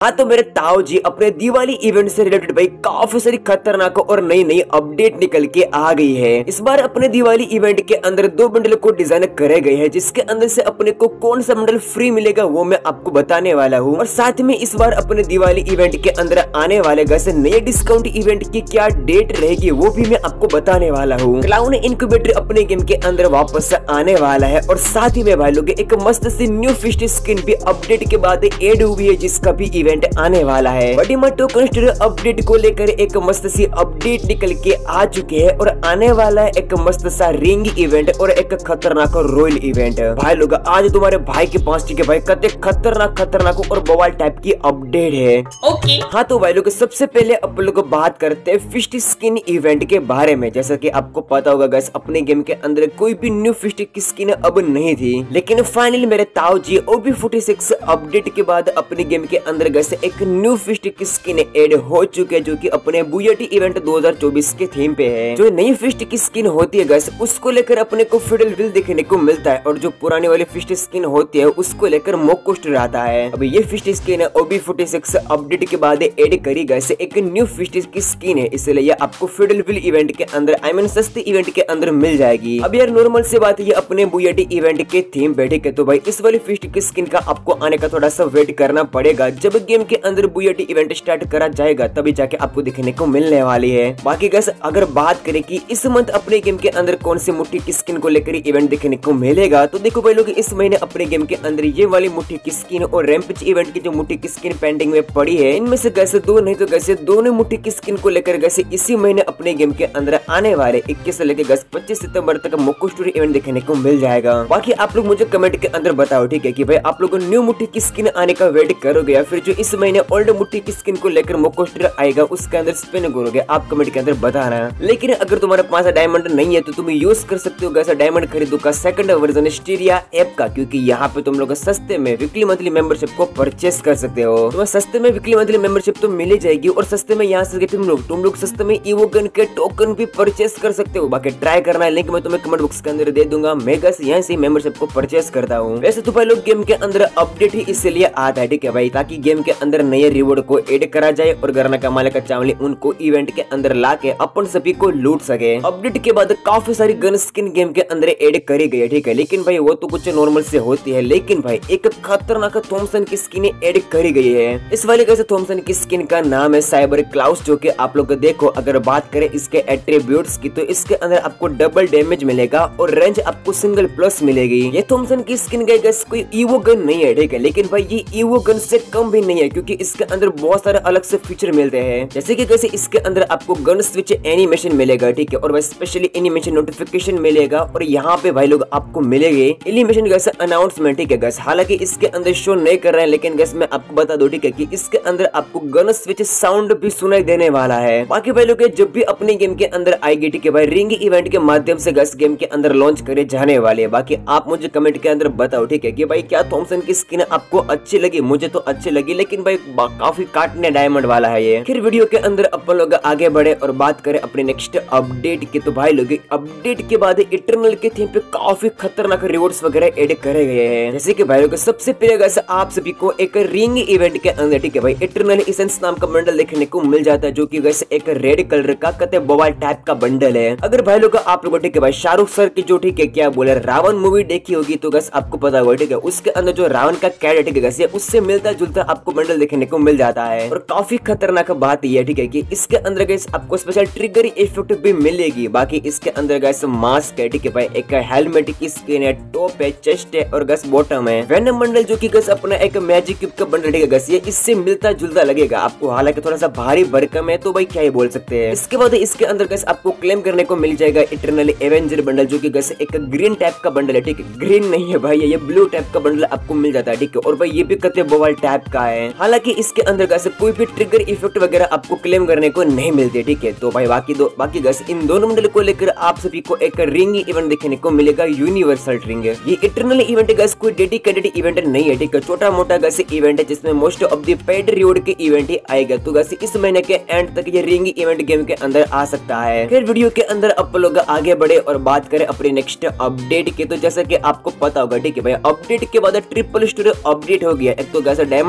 हाँ तो मेरे ताऊ जी अपने दिवाली इवेंट से रिलेटेड भाई काफी सारी खतरनाक और नई नई अपडेट निकल के आ गई है। इस बार अपने दिवाली इवेंट के अंदर 2 बंडल को डिजाइन करे गए हैं, जिसके अंदर से अपने को कौन सा बंडल फ्री मिलेगा वो मैं आपको बताने वाला हूँ। और साथ में इस बार अपने दिवाली इवेंट के अंदर आने वाले गैस नए डिस्काउंट इवेंट की क्या डेट रहेगी वो भी मैं आपको बताने वाला हूँ। क्लाउन इनक्यूबेटर अपने गेम के अंदर वापस आने वाला है और साथ ही में भाई लोग एक मस्त सी न्यू फिस्ट स्किन भी अपडेट के बाद एड हुई है, जिसका भी इवेंट आने वाला है। बडीमा टोकन स्टोर अपडेट को लेकर एक मस्त सी अपडेट निकल के आ चुके हैं और आने वाला है एक मस्त सा रिंग इवेंट और एक खतरनाक रॉयल इवेंट। भाई लोग आज तुम्हारे भाई के पास ठीक है भाई कते खतरनाक और बवाल टाइप की अपडेट है। ओके हाँ तो भाई लोग सबसे पहले आप लोग बात करते हैं फिस्ट स्किन इवेंट के बारे में। जैसा कि आपको पता होगा गाइस अपने गेम के अंदर कोई भी न्यू फिस्ट की स्किन अब नहीं थी, लेकिन फाइनली मेरे ताऊ जी OB46 अपडेट के बाद अपने गेम के अंदर गाइस एक न्यू फिस्ट की स्किन ऐड हो चुके हैं, जो कि अपने बुयाटी इवेंट 2024 के थीम पे है। जो नई फिस्ट की स्किन होती है गाइस उसको लेकर अपने को फिडल व्हील देखने को मिलता है और जो पुरानी वाली फिस्ट स्किन होती है उसको लेकर मॉक कोस्टर आता है। अब ये फिस्ट स्किन OB46 अपडेट के बाद ऐड करी गाइस एक न्यू फिस्ट की स्किन है, इसलिए आपको फिडल व्हील इवेंट के अंदर आई मीन सस्ते इवेंट के अंदर मिल जाएगी। अब यार नॉर्मल से बात है ये अपने बुयाटी इवेंट के थीम पे ठीक है, तो भाई इस वाली फिस्ट की स्किन का आपको आने का थोड़ा सा वेट करना पड़ेगा। जब गेम के अंदर बुयाटी इवेंट स्टार्ट करा जाएगा तभी जाके आपको दिखने को मिलने वाली है। बाकी गाइस अगर बात करें कि इस मंथ अपने गेम के अंदर कौन सी मुट्ठी की स्किन को लेकर इवेंट देखने को मिलेगा, तो देखो भाई लोग इस महीने अपने गेम के अंदर ये वाली मुट्ठी की स्किन और रैम्पेज इवेंट की जो मुट्ठी की स्किन पेंडिंग में पड़ी है, इनमें से गैसे 2 नहीं तो गैसे दोनों मुट्ठी की स्किन को लेकर गैसे इसी महीने अपने गेम के अंदर आने वाले 21 से लेकर 25 सितंबर तक मोको स्टोरी इवेंट देखने को मिल जाएगा। बाकी आप लोग मुझे कमेंट के अंदर बताओ ठीक है कि भाई आप लोग न्यू मुट्ठी की स्किन आने का वेट करोगे या फिर जो इस महीने ओल्ड मुट्ठी की स्किन को लेकर मोको स्टोरी आएगा उसके अंदर स्पिन करोगे, आप कमेंट के अंदर बताना। लेकिन अगर तुम्हारे पास डायमंड नहीं है तो तुम यूज कर सकते हो गैसा डायमंड खरीदो का सेकंड वर्जन स्टीरिया ऐप का, क्योंकि यहाँ पे तुम लोग सस्ते में वीकली मंथली मेंबरशिप को परचेस कर सकते हो। तुम्हें सस्ते में वीकली मंथली मेंबरशिप तो मिल जाएगी और सस्ते में यहाँ से तुम लोग सस्ते में इवोगन के टोकन भी परचेस कर सकते हो। बाकी ट्राई करना है, लिंक मैं तुम्हें कमेंट बॉक्स के अंदर दे दूंगा। मैं गैस यहाँ से मेंबरशिप को परचेस करता हूँ। वैसे तो भाई लोग गेम के अंदर अपडेट ही इसलिए आता है ठीक है भाई, ताकि गेम के अंदर नए रिवॉर्ड को ऐड करा जाए और गरना कमाले का चावली उनको इवेंट के अंदर लाके अपन सभी को लूट सके। अपडेट के बाद काफी सारी गन स्किन गेम के अंदर ऐड करी गई है ठीक है, लेकिन भाई वो तो कुछ नॉर्मल से होती है, लेकिन भाई एक खतरनाक थॉमसन की स्किन ऐड करी गई है। इस वाले कैसे थॉमसन की स्किन का नाम है साइबर क्लाउस, जो कि आप लोग देखो अगर बात करें इसके एट्रीब्यूट्स की तो इसके अंदर आपको डबल डैमेज मिलेगा और रेंज आपको सिंगल प्लस मिलेगी। ये थॉमसन की स्किन गैस कोई ईवो गन नहीं है ठीक है, लेकिन भाई ये ईवो गन से कम भी नहीं है, क्योंकि इसके अंदर बहुत सारे अलग से फीचर मिलते हैं। जैसे कि कैसे इसके अंदर आपको गन स्विच एनिमेशन मिलेगा ठीक है, और भाई स्पेशली एनिमेशन नोटिफिकेशन मिलेगा और यहाँ पे भाई लोग आपको मिलेंगे एनिमेशन गैस अनाउंसमेंट ठीक है गैस। हालांकि इसके अंदर शो नहीं कर रहे हैं, लेकिन गैस मैं आपको बता दूं ठीक है कि इसके अंदर आपको गन स्विच साउंड भी सुनाई देने वाला है। बाकी भाई लोग जब भी अपने गेम के अंदर आएगी ठीक है भाई रिंग इवेंट के माध्यम से गैस गेम के अंदर लॉन्च करे जाने वाले है। बाकी आप मुझे कमेंट के अंदर बताओ ठीक है कि भाई क्या थॉमसन की स्किन आपको अच्छी लगी। मुझे तो अच्छी लगी, लेकिन भाई काफी काटने डायमंड वाला है ये। फिर वीडियो के अंदर अपन लोग आगे बढ़े और बात करें अपने नेक्स्ट अपडेट की, तो भाई लोग अपडेट के बाद इटरनल के थीम पे काफी खतरनाक रिवॉर्ड्स वगैरह ऐड करे गए हैं। जैसे कि भाई लोग सबसे पहले गैस आप सभी को एक रिंग इवेंट के अंदर ठीक है भाई इटरनल एसेंस नाम का बंडल देखने को मिल जाता है, जो कि गैस एक रेड कलर का कते बवाल टाइप का बंडल है। अगर भाई लोग आप लोग ठीक है भाई शाहरुख सर की जो ठीक है क्या बोले रावण मूवी देखी होगी तो गैस आपको पता होगा ठीक है, उसके अंदर जो रावण का कैरेक्टर ठीक है गैस उससे मिलता जुलता आपको बंडल देखने को मिल जाता है। और काफी खतरनाक बात यह ठीक है कि इसके अंदर गैस आपको स्पेशल ट्रिगर इफेक्ट भी मिलेगी। बाकी इसके अंदर गैस मास्क है ठीक है भाई, एक हेलमेट की स्किन है, टॉप है, चेस्ट है और गैस बॉटम है। वेनम बंडल जो कि गैस अपना एक मैजिक क्यूब का बंडल ठीक है गैस ये इससे मिलता जुलता लगेगा आपको, हालांकि थोड़ा सा भारी भरकम है तो भाई क्या ही बोल सकते हैं। इसके बाद इसके अंदर गैस आपको क्लेम करने को मिल जाएगा इटरनल एवेंजर बंडल, जो कि गैस एक ग्रीन टाइप का बंडल है ठीक है, ग्रीन नहीं है भाई ये ब्लू टाइप का बंडल आपको मिल जाता है ठीक है, और भाई ये भी कते बवाल टाइप का है। हालांकि इसके अंदर गैस कोई भी ट्रिगर इफेक्ट वगैरह आपको क्लेम करने को नहीं मिलते ठीक है। तो भाई बाकी गैस इन दोनों बंडल को लेकर आप सभी को एक रिंग इवेंट देखने को मिलेगा, यूनिवर्सल रिंग। ये इटरनल इवेंट गैस कोई डेडिकेटेड इवेंट नहीं है ठीक है, छोटा मोटा गैस इवेंट है जिसमें most of the paid reward के इवेंट ही आएगा। तो गैस इस महीने के एंड तक ये रिंग इवेंट गेम के अंदर आ सकता है। फिर वीडियो के अंदर आप लोग आगे बढ़े और बात करें अपने नेक्स्ट अपडेट के, तो जैसा कि आपको पता होगा ठीक है भाई अपडेट के बाद ट्रिपल स्टोर अपडेट हो गया। एक तो गैस डायमंड वाला स्टोर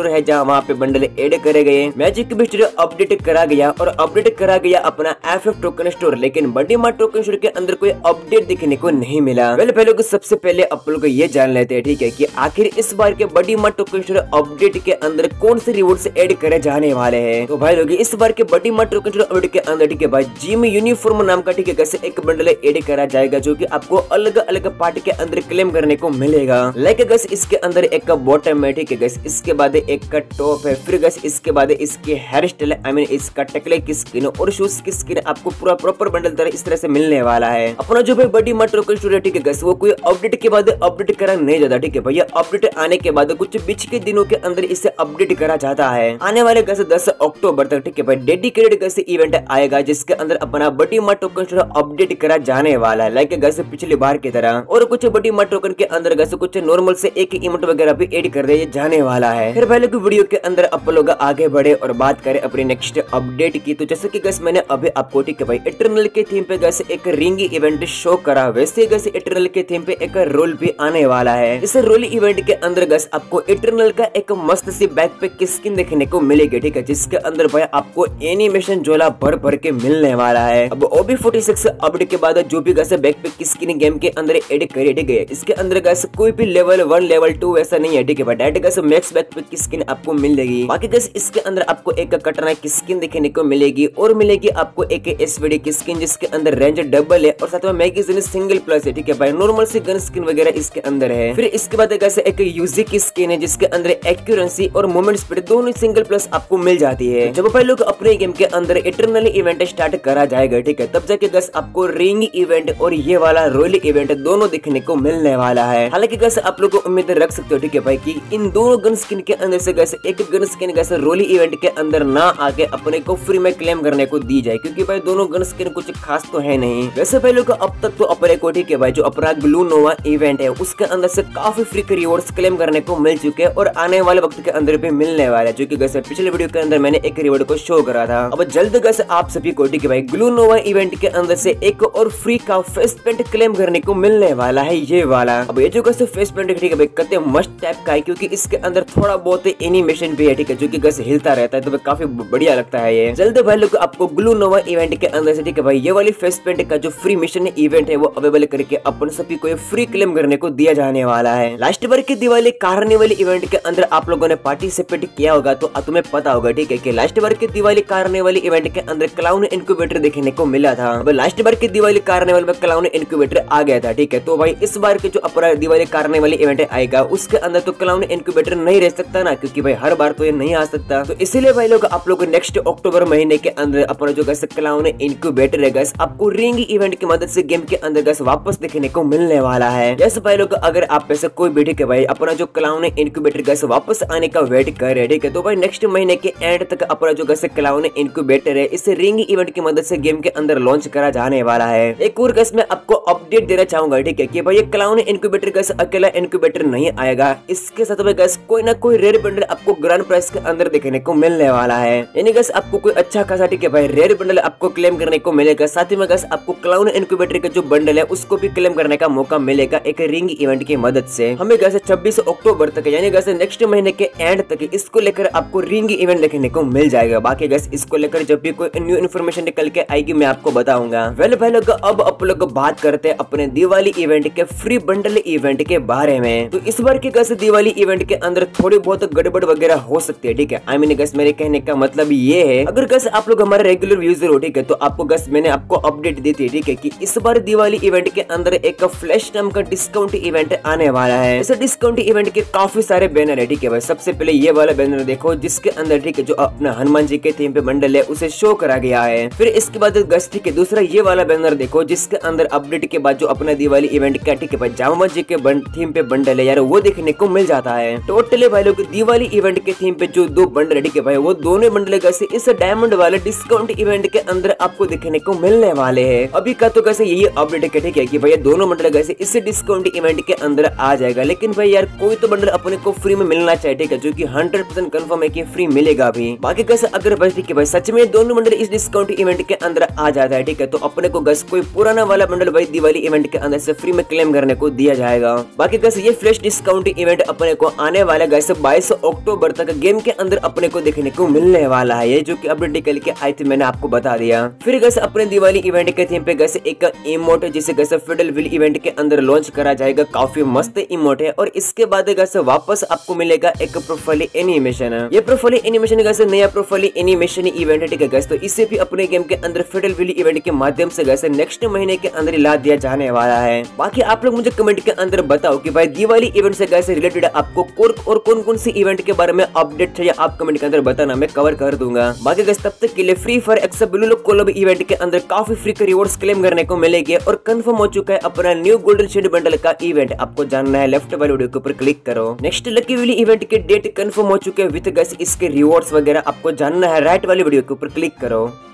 स्टोर है जहाँ वहाँ पे बंडल ऐड करे गए। मैजिक की स्टोर अपडेट करा गया और अपडेट करा गया अपना FF टोकन स्टोर, लेकिन बडी मार्ट टोकन स्टोर के अंदर कोई अपडेट दिखने को नहीं मिला। पहले लोग सबसे पहले आप लोग ये जान लेते हैं, ठीक है, कि आखिर इस बार के buddy mart token store update के अंदर कौन से रिवॉर्ड्स ऐड करे जाने वाले हैं। तो भाई लोग इस बार के buddy mart token store update के अंदर, ठीक है भाई, जिम यूनिफॉर्म नाम का, ठीक है, कैसे एक बंडल ऐड करा जाएगा जो कि आपको अलग अलग पार्ट के अंदर क्लेम करने को मिलेगा। लाइक गैस इसके अंदर एक का बॉटम है, ठीक है गैस, इसके बाद एक का टॉप है, फिर गैस इसके बाद इसके हेयर स्टाइल, आई मीन इसका टकले की स्किन और शूज की स्किन आपको पूरा प्रॉपर बंडल तरह इस तरह से मिलने वाला है। अपना जो भाई बडी मार्ट टोकन स्टोर है, ठीक है गैस, वो कोई अपडेट के बाद अपडेट करा नहीं जाता, ठीक है भैया। अपडेट आने के बाद कुछ बीच के दिनों के अंदर इसे अपडेट करा जाता है। आने वाले गैस 10 अक्टूबर तक, ठीक है भाई, डेडिकेटेड गैस इवेंट आएगा जिसके अंदर अपना buddy mart token store update करा जाने वाला है, लाइक गैस पिछली बार की तरह। और कुछ बडी मार्ट टोकन के अंदर गैस कुछ नॉर्मल से एक इमोट वगैरह भी ऐड कर दिया जाने वाला है। फिर पहले की वीडियो के अंदर आप लोग आगे बढ़े और बात करें अपनी नेक्स्ट अपडेट की, तो जैसे कि गैस मैंने अभी आपको, ठीक है भाई, इटर्नल के थीम पे गैस एक रिंग इवेंट शो करा, वैसे गैस इटर्नल के थीम पे एक रोल भी आने वाला है। इस रोल इवेंट के अंदर गैस आपको इटर्नल का एक मस्त सी बैकपैक की स्किन देखने को मिलेगी, ठीक है, जिसके अंदर भाई आपको एनिमेशन झोला भर भर के मिलने वाला है। अब OB46 अपडेट के बाद जो भी गैस बैकपैक की स्किन गेम के अंदर ऐड करी, ठीक है, इसके अंदर गैस कोई भी लेवल 1 लेवल 2 ऐसा नहीं है, ठीक है, डायरेक्ट गैस मैक्स बैकपैक की स्किन आपको मिलेगी। बाकी गैस इसके अंदर आपको एक कटना की स्किन देखने को मिलेगी और मिलेगी आपको एक SVD की स्किन जिसके अंदर रेंज डबल है और साथ में मैगजीन सिंगल प्लस है, ठीक है भाई, नॉर्मल सी गन स्किन वगैरह इसके अंदर है। फिर इसके बाद गैस एक यूजी की स्किन है जिसके अंदर एक्यूरेंसी और मूवमेंट स्पीड दोनों सिंगल प्लस आपको मिल जाती है। जब भाई लोग अपने गेम के अंदर इटर्नल इवेंट स्टार्ट करा जाएगा, ठीक है, तब जाके गैस आपको रिंग इवेंट और ये वाला रॉयल इवेंट दोनों दिखने को मिलने वाला है। हालांकि गैस आप लोग उम्मीद रख सकते हो, ठीक है भाई, कि इन दोनों गन स्किन के अंदर से गैस एक gun skin guys royal event के अंदर ना आके अपने को फ्री में क्लेम करने को दी जाए, क्योंकि भाई दोनों गन स्किन कुछ खास तो है नहीं। वैसे भाई लोग अब तक तो अपने को, ठीक है भाई, जो अपना ग्लू नोवा इवेंट है उसके अंदर से काफी फ्री के रिवॉर्ड्स क्लेम करने को मिल चुके हैं और आने वाले वक्त के अंदर भी मिलने वाला है, जो कि गैस पिछले वीडियो के अंदर मैंने एक रिवॉर्ड को शो करा था। अब जल्द गैस आप सभी को, ठीक है भाई, ग्लू नोवा इवेंट के अंदर से एक और फ्री का फेस पेंट क्लेम करने को मिलने वाला है, ये वाला। अब ये जो गैस फेस पेंट, ठीक है भाई, कते मस्त टाइप का है, क्योंकि इसके अंदर थोड़ा बहुत एनिमेशन भी है, ठीक है, जो कि गैस हिलता रहता है, तो काफी बढ़िया लगता है ये। जल्द भाई लोग आपको ग्लू नोवा इवेंट के अंदर से, ठीक है भाई, ये वाली फेस पेंट का जो फ्री मिशन इवेंट है वो अवेलेबल करके अपन सभी को फ्री क्लेम करने को दिया जाने वाला है। लास्ट बार की दिवाली कार्निवल इवेंट के अंदर आप लोगों ने पार्टिसिपेट किया होगा तो तुम्हें पता होगा, ठीक है, कि लास्ट बार की दिवाली कार्निवल इवेंट के अंदर क्लाउन इनक्यूबेटर देखने को मिला था। अब लास्ट बार की दिवाली कार्निवल में क्लाउन इनक्यूबेटर आ गया था, ठीक है, तो भाई इस बार के जो अपना दिवाली कार्निवल इवेंट आएगा उसके अंदर तो क्लाउन इनक्यूबेटर नहीं रह सकता ना, क्योंकि भाई हर बार तो ये नहीं आ सकता। तो इसीलिए भाई लोग आप लोग नेक्स्ट अक्टूबर महीने के अंदर अपना जो गैस क्लाउन इनक्यूबेटर है गैस आपको रिंग इवेंट की मदद से गेम के अंदर गैस वापस देखने को मिलने वाला है। जैसे भाई लोग अगर आप में से कोई भी, ठीक है भाई, अपना जो क्लाउन इनक्यूबेटर गैस वापस आने का वेट कर रहे, ठीक है, तो भाई नेक्स्ट महीने के एंड तक अपना जो गैस क्लाउन इनक्यूबेटर है इस रिंग इवेंट की मदद से गेम के अंदर लॉन्च करा जाने वाला है। एक और गैस मैं आपको अपडेट देना चाहूंगा, ठीक है, कि भाई ये क्लाउन इनक्यूबेटर गैस अकेला इनक्यूबेटर नहीं आएगा, इसके साथ में गैस कोई ना कोई रेयर बंडल आपको ग्रैंड प्राइस के अंदर देखने को मिलने वाला है। यानी गैस आपको कोई अच्छा खासा, ठीक है भाई, रेयर बंडल आपको क्लेम करने को मिलेगा। साथ ही में गैस आपको क्लाउन इनक्यूबेटर का जो बंडल है उसको भी क्लेम करने का मौका मिलेगा एक रिंग इवेंट की मदद से। हमें गैस 26 अक्टूबर तक यानी गैस नेक्स्ट महीने के एंड तक इसको लेकर आपको रिंग इवेंट देखने को मिल जाएगा। बाकी गैस इसको लेकर जब भी कोई न्यू इन्फॉर्मेशन निकल के आएगी मैं आपको बताऊंगा। वेल भाई लोग अब आप लोग बात करते हैं अपने दिवाली इवेंट के फ्री बंडल इवेंट के बारे में। तो इस बार के गैस दिवाली इवेंट के अंदर थोड़ी बहुत गड़बड़ वगैरह हो सकती है, ठीक है, आई मीन गैस मेरे कहने का मतलब ये है, अगर गैस आप लोग हमारे रेगुलर यूजर हो, ठीक है, तो आपको गैस मैंने आपको अपडेट दी थी, ठीक है, कि इस बार दिवाली इवेंट के अंदर एक फ्लैश नाम का डिस्काउंट इवेंट आने वाला है। इस डिस्काउंट इवेंट के काफी सारे बैनर है, ठीक है भाई। सबसे पहले ये वाला बैनर देखो जिसके अंदर, ठीक है, जो अपना हनुमान जी के थीम पे बंडल है उसे शो करा गया है। फिर इसके बाद गैस, ठीक है, दूसरा ये वाला बैनर देखो जिसके अंदर अपडेट के बाद जो अपना दिवाली इवेंट का, ठीक है भाई, जामा जी के थीम पे बंडल है यार वो देखने को मिल जाता है। टोटली भाई लोग दिवाली इवेंट के थीम पे जो दो बंडल है, ठीक है भाई, वो दोनों बंडल कैसे इस डायमंड वाले डिस्काउंट इवेंट के अंदर आपको देखने को मिलने वाले हैं। अभी का तो कैसे यही अपडेट है, ठीक है, कि भाई दोनों बंडल कैसे इस डिस्काउंट इवेंट के अंदर आ जाएगा। लेकिन भाई यार कोई तो बंडल अपने को फ्री में मिलना चाहिए, ठीक है, जो कि 100% कंफर्म है कि फ्री मिलेगा भी। बाकी कैसे अगर बस, ठीक है भाई, सच में दोनों बंडल इस डिस्काउंट इवेंट के अंदर आ जाता है, ठीक है, तो अपने को गैस कोई पुराना वाला बंडल भाई दिवाली इवेंट के अंदर से फ्री में क्लेम करने को दिया जाएगा। बाकी गैस ये फ्लैश डिस्काउंट इवेंट अपने को आने वाला गैस 22 अक्टूबर तक गेम के अंदर अपने को देखने को मिलने वाला है, ये जो कि अपडेट निकल के आई थी, मैंने आपको बता दिया। फिर गैस अपने दिवाली इवेंट के थीम पे गैस एक इमोट जिसे गैस फिडल विल इवेंट के अंदर लॉन्च करा जाएगा, काफी मस्त इमोट है। और इसके बाद गैस वापस आपको मिलेगा एक प्रोफाइल एनिमेशन। ये प्रोफाइल एनिमेशन गैस नया प्रोफाइल एनिमेशन इवेंट है, ठीक है गैस। तो इसे भी अपने गेम के अंदर फिडल विल इवेंट के माध्यम से गैस नेक्स्ट महीने के अंदर ला दिया जाने वाला है। बाकी आप लोग मुझे कमेंट के अंदर बताओ कि भाई दिवाली इवेंट से गैस रिलेटेड आपको और कौन कौन सी इवेंट के बारे में अपडेट चाहिए, आप कमेंट के अंदर बताना, मैं कवर कर दूंगा। बाकी गैस तब तक के लिए Free Fire x Blue Lock collab event के अंदर काफी फ्री के रिवॉर्ड्स क्लेम करने को मिलेगी और कंफर्म हो चुका है अपना न्यू गोल्डन शेड बंडल का इवेंट। आपको जानना है लेफ्ट वाले वीडियो के ऊपर क्लिक करो। नेक्स्ट लकी विली इवेंट के डेट कंफर्म हो चुके हैं विद गैस इसके रिवॉर्ड्स वगैरह आपको जानना है राइट वाले वीडियो के ऊपर क्लिक करो।